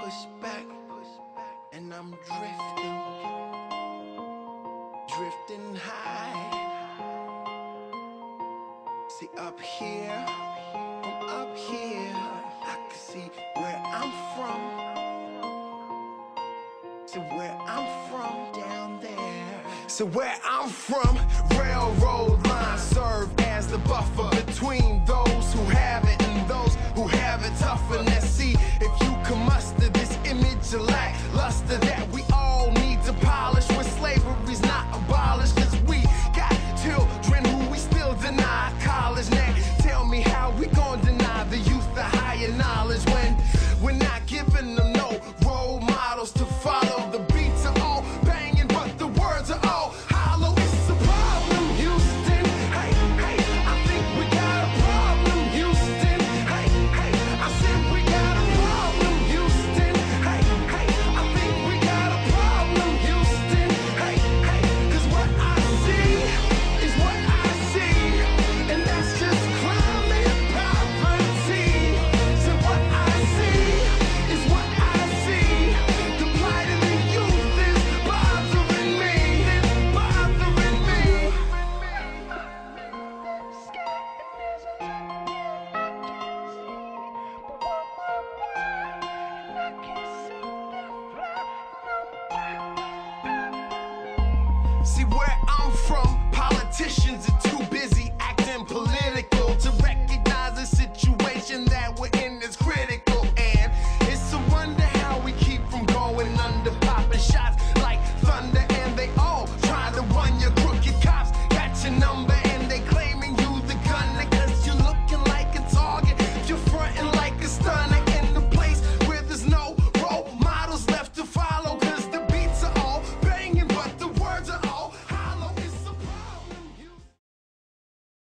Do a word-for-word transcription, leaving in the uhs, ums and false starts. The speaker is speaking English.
push back, and I'm drifting, drifting high. See, up here, from up here, I can see where I'm from. See where I'm from down there. So where I'm from, railroad lines serve as the buffer between those who have it and those who have it tougher. Now see, if you can muster this image of lackluster that we all need to polish when slavery's not abolished, cause we got children who we still deny college. Now tell me how we gon' deny the youth the higher knowledge when